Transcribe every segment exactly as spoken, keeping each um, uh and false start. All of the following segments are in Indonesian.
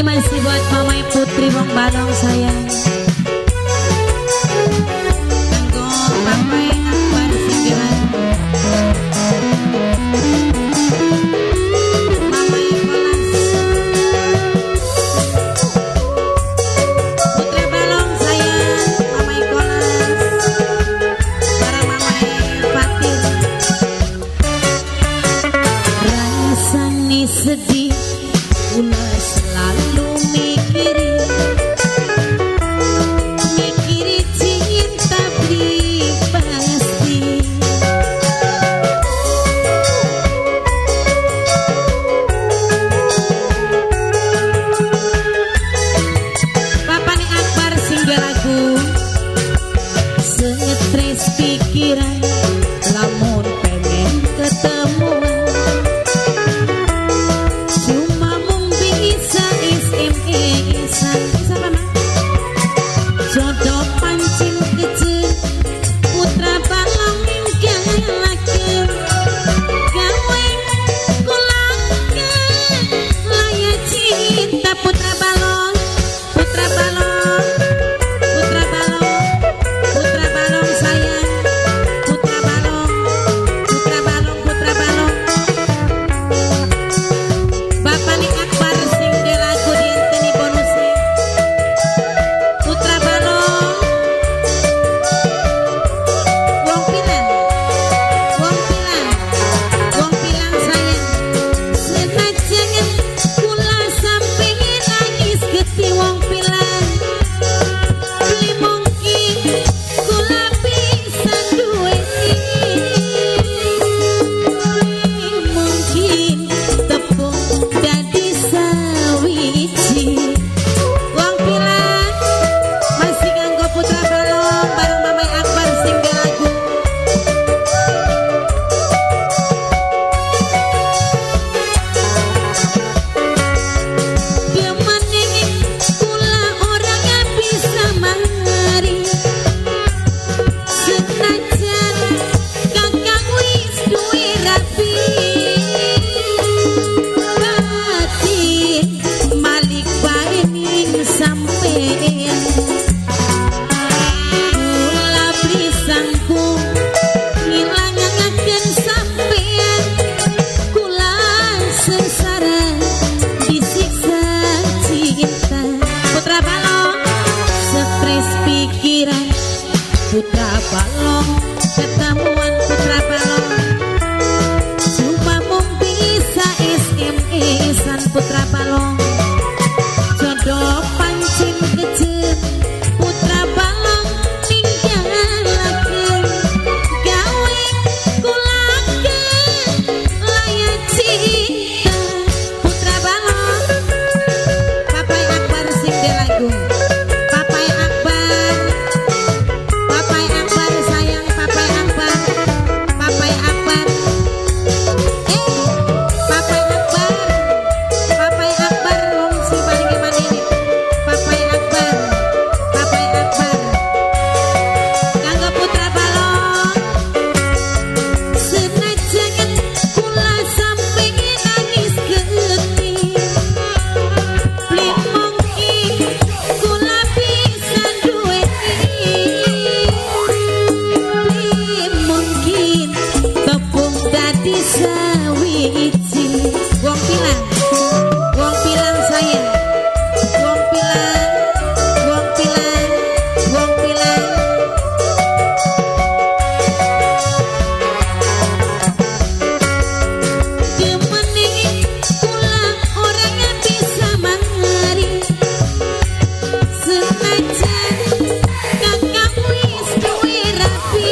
Masih buat Mamai Putri Wong Balong sayang. Tanggo Mamai Akbar Singgiran. Mamai Kolas. Putra Balong sayang. Mamai Kolas. Para Mamai Fatir. Rasane sedih kula selalu mikiri mikiri cinta pribadi Papane Akbar singgah lagu sengetres pikiran lamun pengen ketemuan jodoh pancin kecil putra balong ingkang laku gawe kulangnya laya cinta putra balong putra balong putra balong putra balong sayang putra balong putra balong putra balong Bapak nih Akbar sing de lagu dienteni bonusnya putra balong wong pilang wong pilang wong pilang sayang senajan kula sampe nangis geti wong pilang beli mungkin kula bisa duwe mungkin tepung dadi sawiji wong pilang masih nganggo putra balong bareng Mamai Akbar singgah lagu Kemaning kula orangnya bisa mangari senajan kakang wis duwe rapi batin malik bae ning sampean kula blisangku ngilangaken sampean kula sengsara disiksa cinta putra balong stres pikiran putra balong ketemuan putra balong cuma mung bisa S M S-an putra balong jodoh pancin kecil putra balong ninggalaken gawe kulaken laya cinta putra balong Papai Akbar sing de lagu Papai Akbar Papai Akbar sayang Papai Akbar Papai Akbar eh Papai Akbar Papai Akbar wong si paling gimana ini Papai Akbar Papai Akbar kanggo putra balong senajan kula sampe nangis geti beli mungkin kula bisa duwe beli mungkin tepung dadi sawiji wong pilang wong pilang sayang wong pilang wong pilang wong pilang Kemaning kula orangnya bisa mangari senajan kakang wis duwe rapi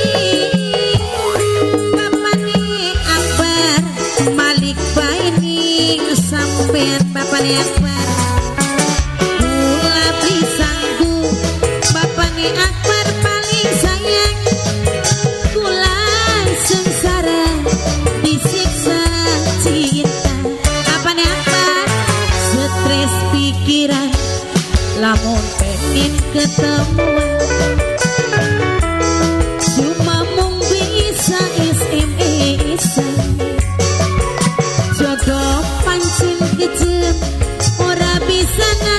Papane Akbar malik bae ning sampean Papane Akbar kula blisangku Papane Akbar paling sayang kula sengsara disiksa cinta Papane Akbar stres pikiran lamun pengen ketemuan cuma mung bisa S M S-an jodoh pancin kecil ora bisa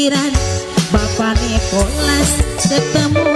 pikiran Bapak Nikolas ketemu